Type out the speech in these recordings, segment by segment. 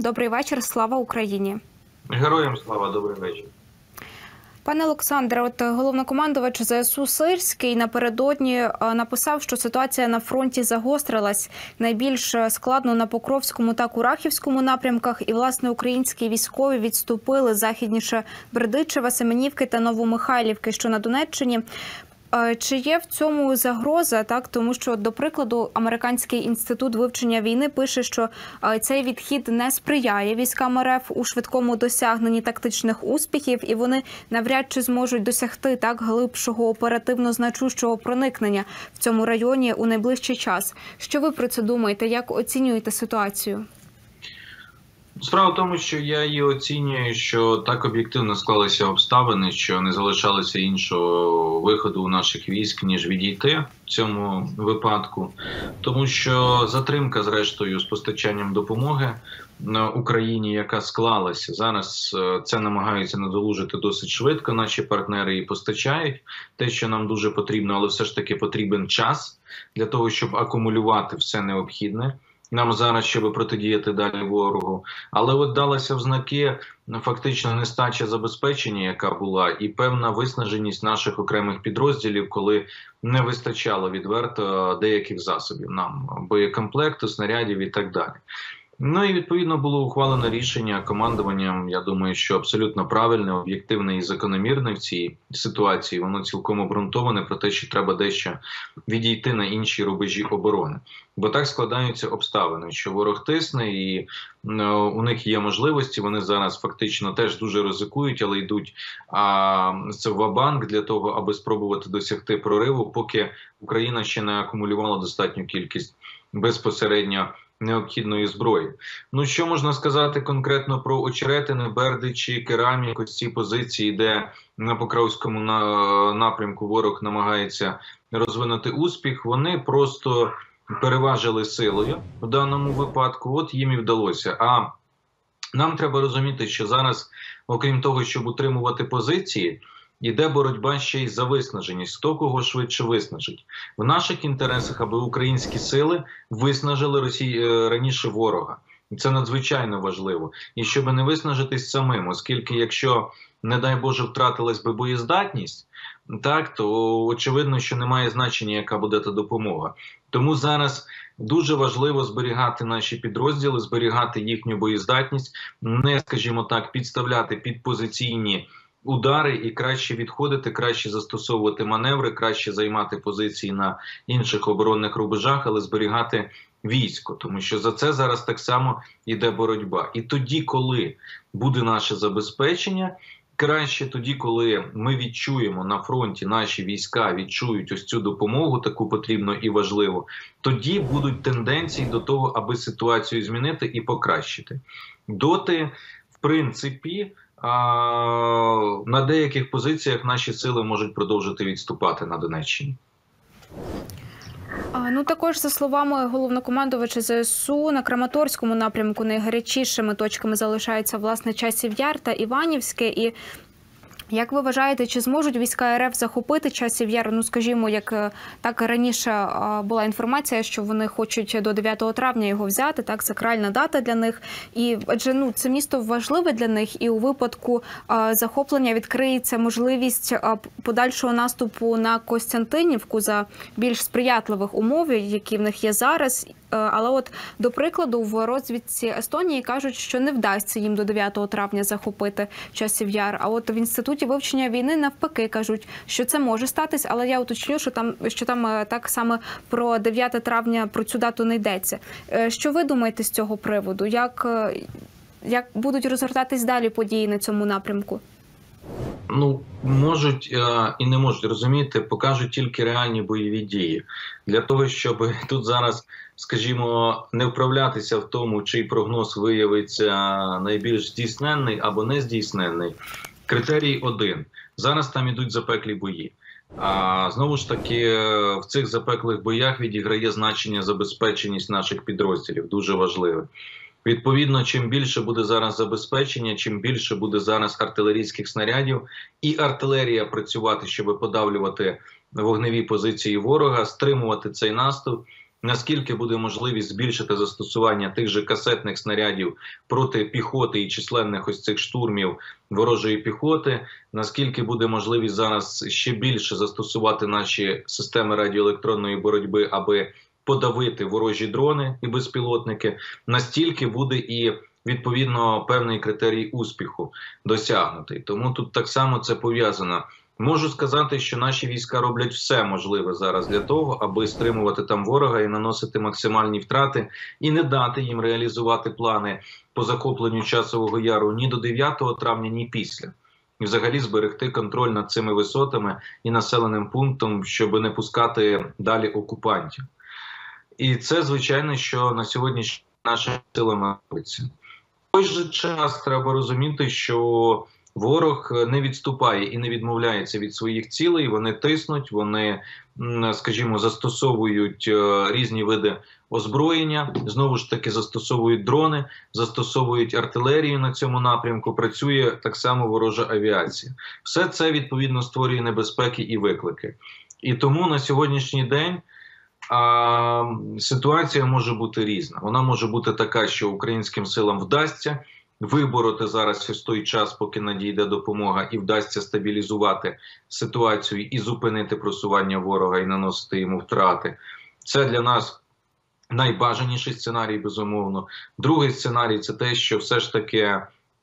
Добрий вечір, слава Україні. Героям слава, добрий вечір. Пане Олександре, от головнокомандувач ЗСУ Сирський напередодні написав, що ситуація на фронті загострилась. Найбільш складно на Покровському та Курахівському напрямках. І, власне, українські військові відступили західніше Бердичева, Семенівки та Новомихайлівки, що на Донеччині. Чи є в цьому загроза, так? Тому що, до прикладу, Американський інститут вивчення війни пише, що цей відхід не сприяє військам РФ у швидкому досягненні тактичних успіхів, і вони навряд чи зможуть досягти так глибшого оперативно значущого проникнення в цьому районі у найближчий час. Що ви про це думаєте? Як оцінюєте ситуацію? Справа в тому, що я її оцінюю, що так об'єктивно склалися обставини, що не залишалося іншого виходу у наших військ, ніж відійти в цьому випадку. Тому що затримка, зрештою, з постачанням допомоги на Україні, яка склалася, зараз це намагаються надолужити досить швидко. Наші партнери і постачають те, що нам дуже потрібно, але все ж таки потрібен час для того, щоб акумулювати все необхідне нам зараз, щоб протидіяти далі ворогу. Але от далася в знаки фактично нестача забезпечення, яка була, і певна виснаженість наших окремих підрозділів, коли не вистачало відверто деяких засобів нам, боєкомплекту, снарядів і так далі. Ну і відповідно було ухвалено рішення командуванням, я думаю, що абсолютно правильне, об'єктивне і закономірне в цій ситуації. Воно цілком обґрунтоване про те, що треба дещо відійти на інші рубежі оборони. Бо так складаються обставини, що ворог тисне і у них є можливості, вони зараз фактично теж дуже ризикують, але йдуть це ва-банк для того, аби спробувати досягти прориву, поки Україна ще не акумулювала достатню кількість безпосередньо необхідної зброї. Ну, що можна сказати конкретно про Очеретине, Бердичі, Керамік, ось ці позиції, де на Покровському напрямку ворог намагається розвинути успіх, вони просто переважили силою в даному випадку, от їм і вдалося. А нам треба розуміти, що зараз, окрім того, щоб утримувати позиції, іде боротьба ще й за виснаженість. Хто кого швидше виснажить. В наших інтересах, аби українські сили виснажили раніше ворога. Це надзвичайно важливо. І щоб не виснажитись самим, оскільки якщо, не дай Боже, втратилась би боєздатність, так, то очевидно, що немає значення, яка буде та допомога. Тому зараз дуже важливо зберігати наші підрозділи, зберігати їхню боєздатність, не, скажімо так, підставляти під позиційні удари і краще відходити, краще застосовувати маневри, краще займати позиції на інших оборонних рубежах, але зберігати військо, тому що за це зараз так само йде боротьба. І тоді, коли буде наше забезпечення, краще тоді, коли ми відчуємо на фронті, наші війська відчують ось цю допомогу, таку потрібну і важливу, тоді будуть тенденції до того, аби ситуацію змінити і покращити. Доти, в принципі, на деяких позиціях наші сили можуть продовжити відступати на Донеччині. Ну, також, за словами головнокомандувача ЗСУ, на Краматорському напрямку найгарячішими точками залишаються, власне, Часів Яр та Іванівське. І як ви вважаєте, чи зможуть війська РФ захопити Часів Яр? Ну, скажімо, як так раніше була інформація, що вони хочуть до 9 травня його взяти, так, сакральна дата для них. І адже це місто важливе для них, і у випадку захоплення відкриється можливість подальшого наступу на Костянтинівку за більш сприятливих умов, які в них є зараз. Але от, до прикладу, в розвідці Естонії кажуть, що не вдасться їм до 9 травня захопити Часів Яр. А от в Інституті вивчення війни навпаки кажуть, що це може статись, але я уточню, що там так саме про 9 травня, про цю дату не йдеться. Що ви думаєте з цього приводу? Як будуть розгортатись далі події на цьому напрямку? Ну, можуть і не можуть, розумієте, покажуть тільки реальні бойові дії. Для того, щоб тут зараз, скажімо, не вправлятися в тому, чий прогноз виявиться найбільш здійсненний або не здійсненний, критерій один. Зараз там ідуть запеклі бої. А знову ж таки, в цих запеклих боях відіграє значення забезпеченість наших підрозділів, дуже важливе. Відповідно, чим більше буде зараз забезпечення, чим більше буде зараз артилерійських снарядів і артилерія працювати, щоб подавлювати вогневі позиції ворога, стримувати цей наступ, наскільки буде можливість збільшити застосування тих же касетних снарядів проти піхоти і численних ось цих штурмів ворожої піхоти, наскільки буде можливість зараз ще більше застосувати наші системи радіоелектронної боротьби, аби подавити ворожі дрони і безпілотники, настільки буде і відповідно певний критерій успіху досягнутий. Тому тут так само це пов'язано. Можу сказати, що наші війська роблять все можливе зараз для того, аби стримувати там ворога і наносити максимальні втрати, і не дати їм реалізувати плани по захопленню Часового Яру ні до 9 травня, ні після. І взагалі зберегти контроль над цими висотами і населеним пунктом, щоб не пускати далі окупантів. І це, звичайно, що на сьогодні нашими силами робиться. В той же час треба розуміти, що ворог не відступає і не відмовляється від своїх цілей, вони тиснуть, вони, скажімо, застосовують різні види озброєння, знову ж таки застосовують дрони, застосовують артилерію на цьому напрямку, працює так само ворожа авіація. Все це, відповідно, створює небезпеки і виклики. І тому на сьогоднішній день ситуація може бути різна. Вона може бути така, що українським силам вдасться вибороти зараз ось той час, поки надійде допомога, і вдасться стабілізувати ситуацію і зупинити просування ворога і наносити йому втрати. Це для нас найбажаніший сценарій, безумовно. Другий сценарій – це те, що все ж таки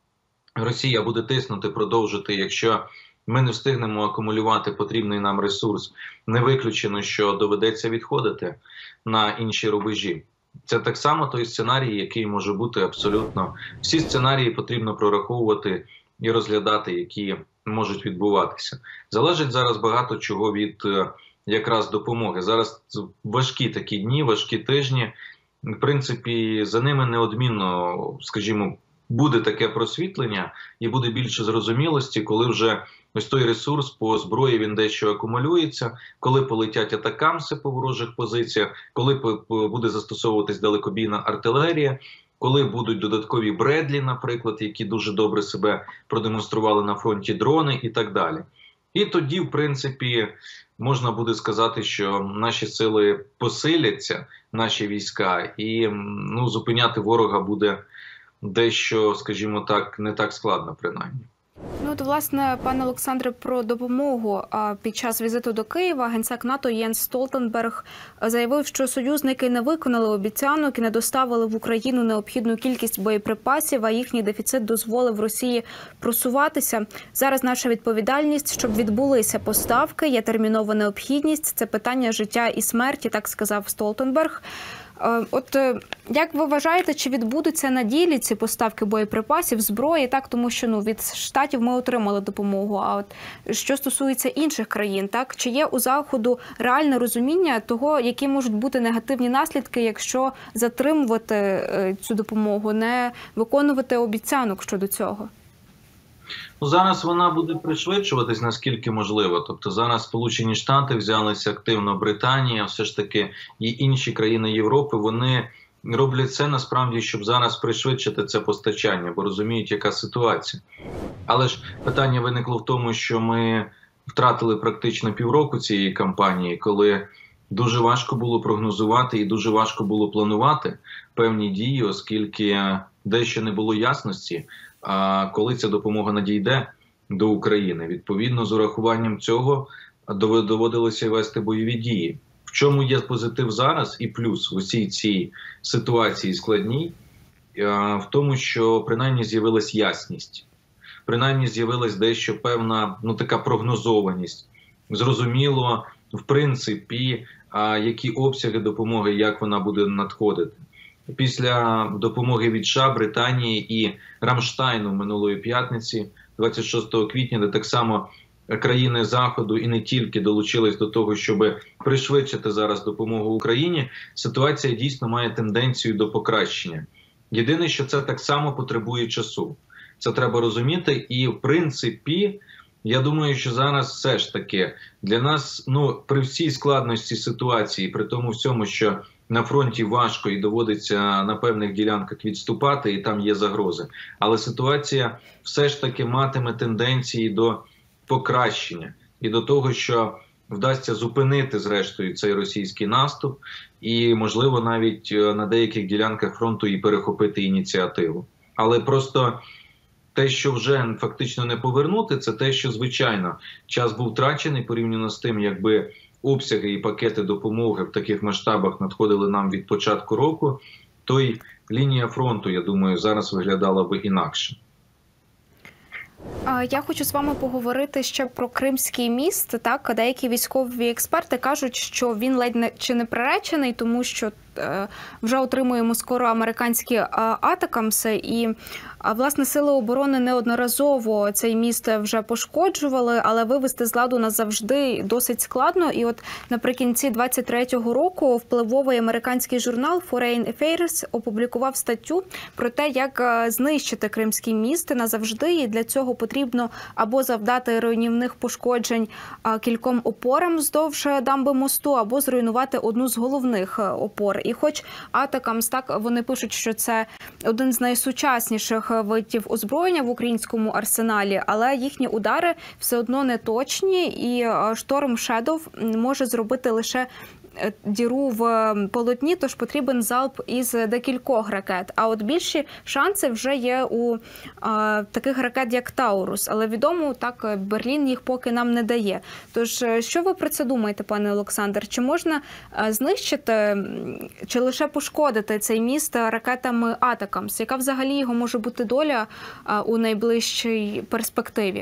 Росія буде тиснути, продовжити, якщо ми не встигнемо акумулювати потрібний нам ресурс. Не виключено, що доведеться відходити на інші рубежі. Це так само той сценарій, який може бути абсолютно. Всі сценарії потрібно прораховувати і розглядати, які можуть відбуватися. Залежить зараз багато чого від якраз допомоги. Зараз важкі такі дні, важкі тижні. В принципі, за ними неодмінно, скажімо, буде таке просвітлення і буде більше зрозумілості, коли вже ось той ресурс по зброї, він дещо акумулюється, коли полетять атакамси по ворожих позиціях, коли буде застосовуватись далекобійна артилерія, коли будуть додаткові Бредлі, наприклад, які дуже добре себе продемонстрували на фронті, дрони і так далі. І тоді, в принципі, можна буде сказати, що наші сили посиляться, наші війська, і зупиняти ворога буде дещо, скажімо так, не так складно принаймні. Ну, от, власне, пане Олександре, про допомогу. Під час візиту до Києва генсек НАТО Єнс Столтенберг заявив, що союзники не виконали обіцянок і не доставили в Україну необхідну кількість боєприпасів, а їхній дефіцит дозволив Росії просуватися. Зараз наша відповідальність, щоб відбулися поставки, є термінова необхідність. Це питання життя і смерті, так сказав Столтенберг. От як ви вважаєте, чи відбудуться на ділі ці поставки боєприпасів, зброї, так, тому що від Штатів ми отримали допомогу, а от що стосується інших країн, так, чи є у Заходу реальне розуміння того, які можуть бути негативні наслідки, якщо затримувати цю допомогу, не виконувати обіцянок щодо цього? Зараз вона буде пришвидшуватись, наскільки можливо. Тобто зараз Сполучені Штати взялися активно, Британія, все ж таки і інші країни Європи, вони роблять це насправді, щоб зараз пришвидшити це постачання, бо розуміють, яка ситуація. Але ж питання виникло в тому, що ми втратили практично півроку цієї кампанії, коли дуже важко було прогнозувати і дуже важко було планувати певні дії, оскільки дещо не було ясності, коли ця допомога надійде до України. Відповідно, з урахуванням цього доводилося вести бойові дії. В чому є позитив зараз і плюс в усій цій ситуації складній? В тому, що принаймні з'явилась ясність. Принаймні з'явилась дещо певна, така прогнозованість. Зрозуміло, в принципі, які обсяги допомоги, як вона буде надходити. Після допомоги від США, Британії і Рамштайну минулої п'ятниці, 26 квітня, де так само країни Заходу і не тільки долучились до того, щоб пришвидшити зараз допомогу Україні, ситуація дійсно має тенденцію до покращення. Єдине, що це так само потребує часу. Це треба розуміти і, в принципі, я думаю, що зараз все ж таки для нас, при всій складності ситуації, при тому всьому, що на фронті важко і доводиться на певних ділянках відступати, і там є загрози. Але ситуація все ж таки матиме тенденції до покращення. І до того, що вдасться зупинити, зрештою, цей російський наступ і, можливо, навіть на деяких ділянках фронту і перехопити ініціативу. Але просто те, що вже фактично не повернути, це те, що, звичайно, час був втрачений порівняно з тим, якби обсяги і пакети допомоги в таких масштабах надходили нам від початку року, то й лінія фронту, я думаю, зараз виглядала би інакше. Я хочу з вами поговорити ще про Кримський міст. Так, деякі військові експерти кажуть, що він ледь чи не приречений, тому що вже отримуємо скоро американські атакамси. І, власне, сили оборони неодноразово цей міст вже пошкоджували, але вивести з ладу назавжди досить складно. І от наприкінці 23-го року впливовий американський журнал Foreign Affairs опублікував статтю про те, як знищити Кримський міст назавжди. І для цього потрібно або завдати руйнівних пошкоджень кільком опорам вздовж дамби мосту, або зруйнувати одну з головних опор. І хоч атакамс, так, вони пишуть, що це один з найсучасніших видів озброєння в українському арсеналі, але їхні удари все одно не точні, і Storm Shadow може зробити лише діру в полотні, тож потрібен залп із декількох ракет. А от більші шанси вже є у таких ракет, як Таурус. Але відомо, так, Берлін їх поки нам не дає. Тож, що ви про це думаєте, пане Олександр? Чи можна знищити, чи лише пошкодити цей міст ракетами Атакамс? Яка взагалі його може бути доля у найближчій перспективі?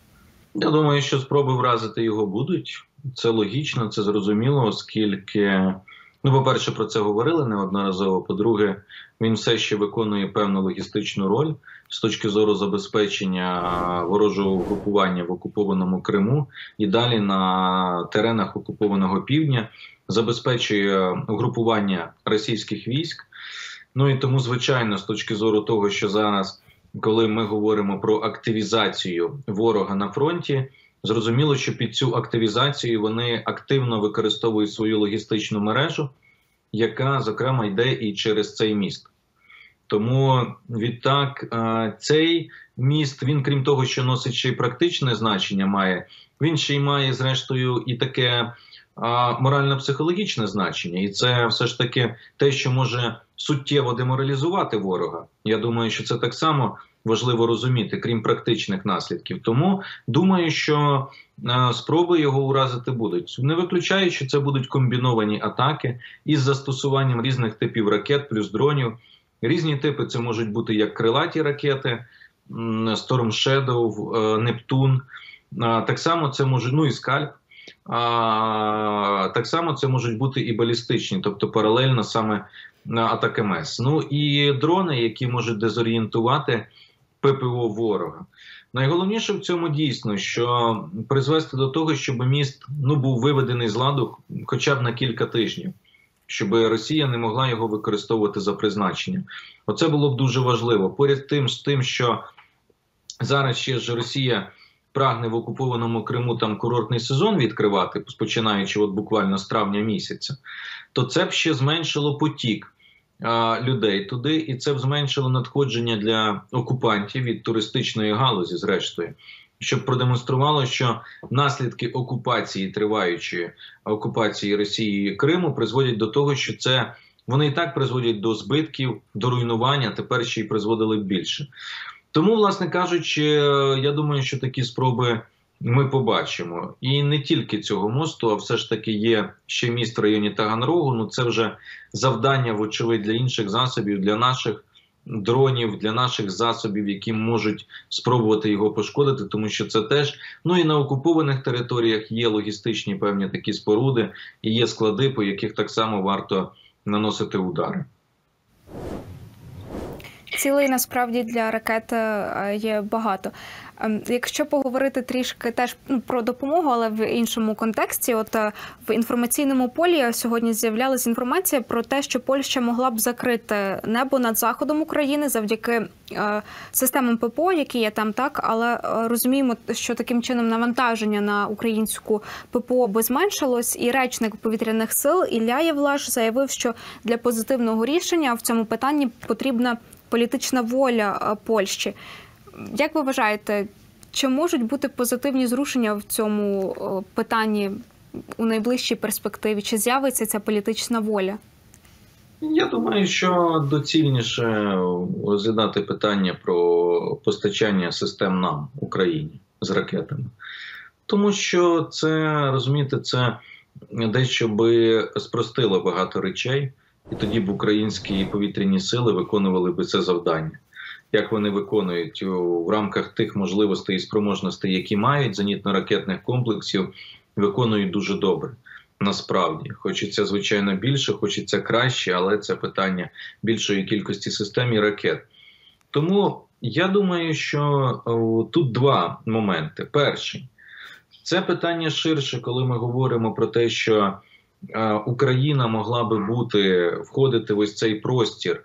Я думаю, що спроби вразити його будуть. Це логічно, це зрозуміло, оскільки, по-перше, про це говорили неодноразово, по-друге, він все ще виконує певну логістичну роль з точки зору забезпечення ворожого угрупування в окупованому Криму і далі на теренах окупованого півдня, забезпечує угрупування російських військ. Ну і тому, звичайно, з точки зору того, що зараз, коли ми говоримо про активізацію ворога на фронті, зрозуміло, що під цю активізацію вони активно використовують свою логістичну мережу, яка, зокрема, йде і через цей міст. Тому, відтак, цей міст, він, крім того, що носить ще й практичне значення має, він ще й має, зрештою, і таке морально-психологічне значення. І це все ж таки те, що може суттєво деморалізувати ворога. Я думаю, що це так само важливо розуміти, крім практичних наслідків. Тому думаю, що спроби його уразити будуть. Не виключаю, що це будуть комбіновані атаки із застосуванням різних типів ракет плюс дронів. Різні типи це можуть бути як крилаті ракети, Storm Shadow, Нептун. Так само це може, і Скальп. Так само це можуть бути і балістичні, тобто паралельно саме Атакамс. Ну і дрони, які можуть дезорієнтувати ППО ворога. Найголовніше в цьому дійсно, що призвести до того, щоб міст був виведений з ладу хоча б на кілька тижнів, щоб Росія не могла його використовувати за призначенням. Оце було б дуже важливо. Поряд з тим, що зараз ще ж Росія прагне в окупованому Криму там курортний сезон відкривати, починаючи от буквально з травня місяця, то це б ще зменшило потік людей туди, і це б зменшило надходження для окупантів від туристичної галузі, зрештою, щоб продемонструвало, що наслідки окупації, триваючої окупації Росії Криму, призводять до того, що це вони і так призводять до збитків, до руйнування, тепер ще й призводили б більше. Тому, власне кажучи, я думаю, що такі спроби ми побачимо. І не тільки цього мосту, а все ж таки є ще міст в районі Таганрогу. Це вже завдання, вочевидь, для інших засобів, для наших дронів, для наших засобів, які можуть спробувати його пошкодити, тому що це теж, і на окупованих територіях є логістичні певні такі споруди, і є склади, по яких так само варто наносити удари. Цілей, насправді, для ракет є багато. Якщо поговорити трішки теж про допомогу, але в іншому контексті, в інформаційному полі сьогодні з'являлася інформація про те, що Польща могла б закрити небо над заходом України завдяки системам ППО, які є там, так, але розуміємо, що таким чином навантаження на українську ППО би зменшилось, і речник повітряних сил Ілля Євлаш заявив, що для позитивного рішення в цьому питанні потрібна політична воля Польщі. Як ви вважаєте, чи можуть бути позитивні зрушення в цьому питанні у найближчій перспективі? Чи з'явиться ця політична воля? Я думаю, що доцільніше розглядати питання про постачання систем нам, Україні, з ракетами. Тому що це, розумієте, це дещо би спростило багато речей, і тоді б українські повітряні сили виконували би це завдання. Як вони виконують в рамках тих можливостей і спроможностей, які мають, зенітно-ракетних комплексів, виконують дуже добре. Насправді, хочеться, звичайно, більше, хочеться краще, але це питання більшої кількості систем і ракет. Тому я думаю, що тут два моменти. Перший – це питання ширше, коли ми говоримо про те, що Україна могла би входити в ось цей простір,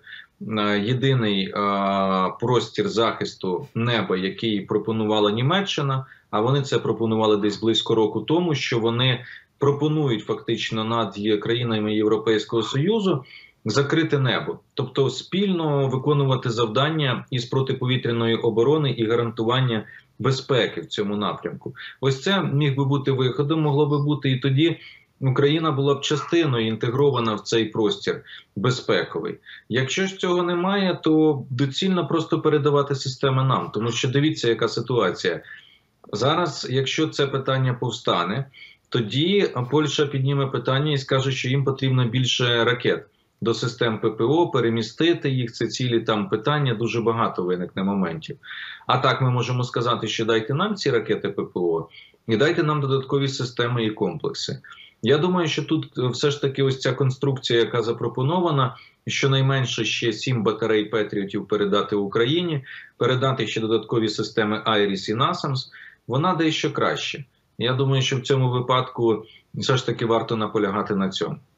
єдиний простір захисту неба, який пропонувала Німеччина, а вони це пропонували десь близько року тому, що вони пропонують фактично над країнами Європейського Союзу закрити небо. Тобто спільно виконувати завдання із протиповітряної оборони і гарантування безпеки в цьому напрямку. Ось це міг би бути виходом, могло би бути, і тоді Україна була б частиною інтегрована в цей простір безпековий. Якщо ж цього немає, то доцільно просто передавати системи нам. Тому що дивіться, яка ситуація. Зараз, якщо це питання повстане, тоді Польща підніме питання і скаже, що їм потрібно більше ракет до систем ППО, перемістити їх, це цілі там питання, дуже багато виникне моментів. А так ми можемо сказати, що дайте нам ці ракети ППО і дайте нам додаткові системи і комплекси. Я думаю, що тут все ж таки ось ця конструкція, яка запропонована, щонайменше ще 7 батарей Петріотів передати Україні, передати ще додаткові системи Айріс і Насамс, вона дещо краще. Я думаю, що в цьому випадку все ж таки варто наполягати на цьому.